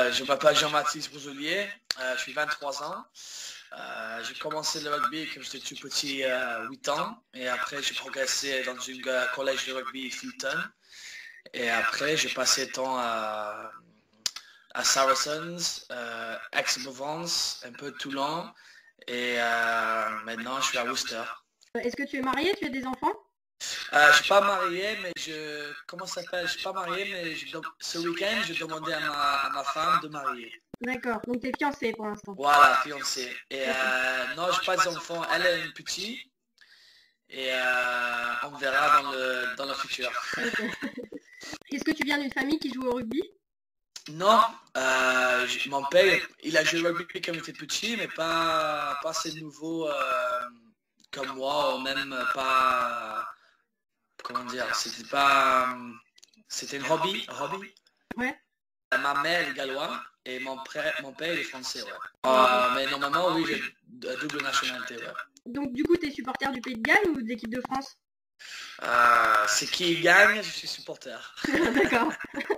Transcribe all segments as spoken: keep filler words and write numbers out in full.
Euh, je m'appelle Jean-Baptiste Bouzoulier, euh, je suis vingt-trois ans. Euh, j'ai commencé le rugby quand j'étais tout petit, euh, huit ans. Et après, j'ai progressé dans un euh, collège de rugby Fulton. Et après, j'ai passé temps à, à Saracens, euh, Aix-en-Provence, un peu Toulon. Et euh, maintenant, je suis à Worcester. Est-ce que tu es marié? Tu as des enfants? Euh, je suis pas marié, mais je... Comment ça s'appelle? Je suis pas marié, mais je dem- ce week-end, je demandais à ma, à ma femme de marier. D'accord, donc tu es fiancé pour l'instant. Voilà, fiancée. Et D'accord. euh, non, je n'ai pas d'enfant. Elle a une petite. Et euh, on verra dans le, dans le futur. Ok. Est-ce que tu viens d'une famille qui joue au rugby? Non, euh, j- mon père, il a joué au rugby quand il était petit, mais pas, pas assez nouveau euh, comme moi, ou même pas, comment dire, c'était pas, c'était un hobby, un hobby. Ouais. Ma mère est galloise et mon, pré- mon père est français, ouais. D'accord. Euh, mais normalement, oui, j'ai d- double nationalité, ouais. Donc du coup, tu es supporter du Pays de Galles ou de l'équipe de France? Euh, c'est qui gagne, je suis supporter. D'accord.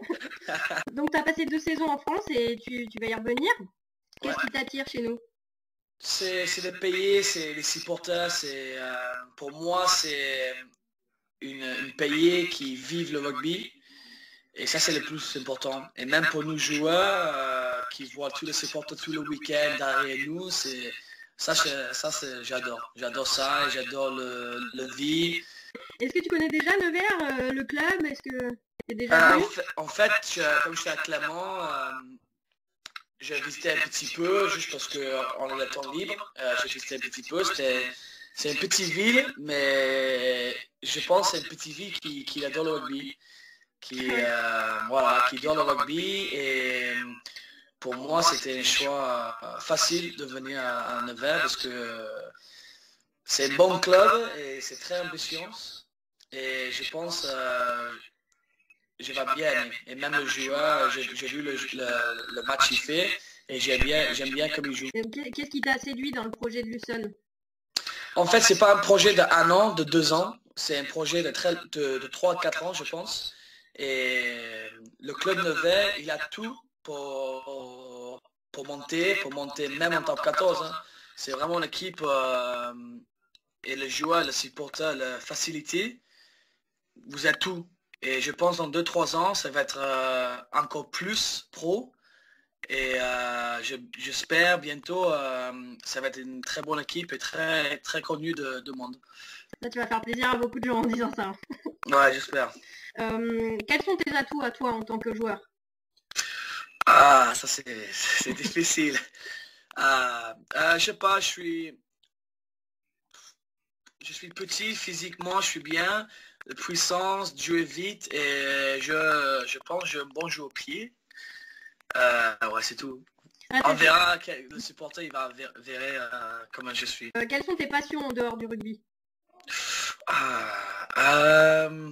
Donc tu as passé deux saisons en France et tu, tu vas y revenir. Qu'est-ce Ouais. qui t'attire chez nous? C'est c'est les pays, c'est les supporters, c'est euh, pour moi c'est une, une pays qui vivent le rugby et ça c'est le plus important. Et même pour nous joueurs euh, qui voient tous les supporters tout le week-end derrière nous, c'est ça, c'est- ça c'est- j'adore. J'adore ça et j'adore le, le vie. Est-ce que tu connais déjà Nevers, euh, le club? Est-ce que tu es déjà Euh, en venu? fait, en fait, je- comme je suis à Clermont, euh, j'ai visité un petit peu, juste parce qu'on a le temps libre. Euh, j'ai visité un petit peu. C'était, c'est une petite ville, mais je pense que c'est une petite ville qui, qui adore le rugby. Qui, euh, voilà, qui adore le rugby. Et pour moi, c'était un choix euh, facile de venir à, à Nevers parce que c'est un bon club et c'est très ambitieux. Et je pense euh, je vais bien aimer. Et même le joueur, j'ai j'ai vu le, le, le match qu'il fait et j'aime bien, j'aime bien comme il joue. Euh, qu'est- Qu'est-ce qui t'a séduit dans le projet de Lucerne? En fait, c'est pas un projet de un an, de deux ans, c'est un projet de, très, de, de trois à quatre ans, je pense. Et le club Nevers, il a tout pour, pour monter, pour monter même en top quatorze. Hein. C'est vraiment l'équipe euh, et le joueur, le supporter, la facilité. Vous êtes tout. Et je pense dans deux trois ans, ça va être euh, encore plus pro. Et euh, je- j'espère bientôt, euh, ça va être une très bonne équipe et très, très connue de, de monde. Ça, tu vas faire plaisir à beaucoup de gens en disant ça. Ouais, j'espère. Euh, quels sont tes atouts à toi en tant que joueur? Ah, ça c'est c'est difficile. Euh, euh, je sais pas, je suis, je suis petit, physiquement je suis bien, puissance, jouer vite et je, je pense que j'ai un bon jeu au pied. Euh, ouais, c'est tout. Ah, On t'as- verra, quel- le supporter il va ver- verrer euh, comment je suis. euh, quelles sont tes passions en dehors du rugby? Ah, euh,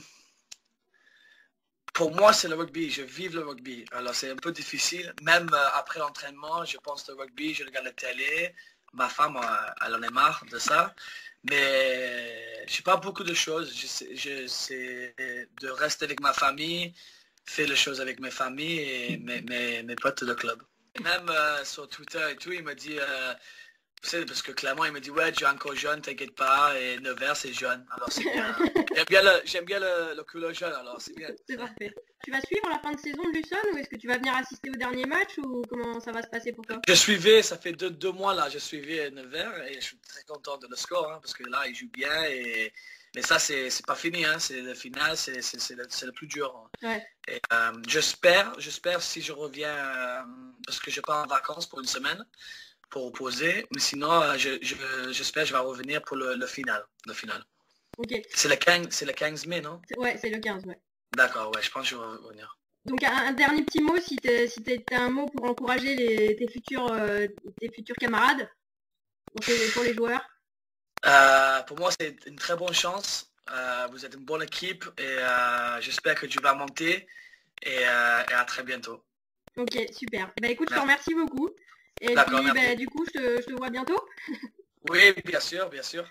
pour moi, c'est le rugby. Je vis le rugby. Alors, c'est un peu difficile. Même euh, après l'entraînement, je pense au rugby, je regarde la télé. Ma femme, euh, elle en est marre de ça. Mais je sais pas beaucoup de choses. Je sais, je sais de rester avec ma famille, faire les choses avec mes familles et mes, mes, mes potes de club. Et même euh, sur Twitter et tout, il m'a dit, euh, tu sais, parce que clairement, il m'a dit, ouais, tu es encore jeune, t'inquiète pas, et Nevers, c'est jeune. Alors, c'est bien. J'aime bien le, j'aime bien le, le couleur jeune, alors c'est bien. C'est parfait. Tu vas suivre la fin de saison de Lucerne ou est-ce que tu vas venir assister au dernier match ou comment ça va se passer pour toi? Je suivais, ça fait deux, deux mois là, je suivais Nevers et je suis très content de le score, hein, parce que là, il joue bien. Et... Mais ça, c'est c'est pas fini, hein, c'est le final, c'est c'est- c'est le, c'est le plus dur. Hein. Ouais. Et, euh, j'espère, j'espère si je reviens, euh, parce que je pars en vacances pour une semaine, pour reposer, mais sinon, euh, je, je- j'espère que je vais revenir pour le, le final. Le final. Ok. C'est le quinze, c'est le quinze mai, non? C'est- Ouais, c'est le quinze, ouais. D'accord, ouais, je pense que je vais revenir. Donc un, un dernier petit mot, si tu si as un mot pour encourager les, tes, futurs, euh, tes futurs camarades, pour, tes- pour les joueurs. Euh, pour moi, c'est une très bonne chance. Euh, vous êtes une bonne équipe et euh, j'espère que tu vas monter et, euh, et à très bientôt. Ok, super. Bah écoute, je te Merci. remercie beaucoup. Et D'accord, puis merci. bah, du coup, je te, je te vois bientôt. Oui, bien sûr, bien sûr.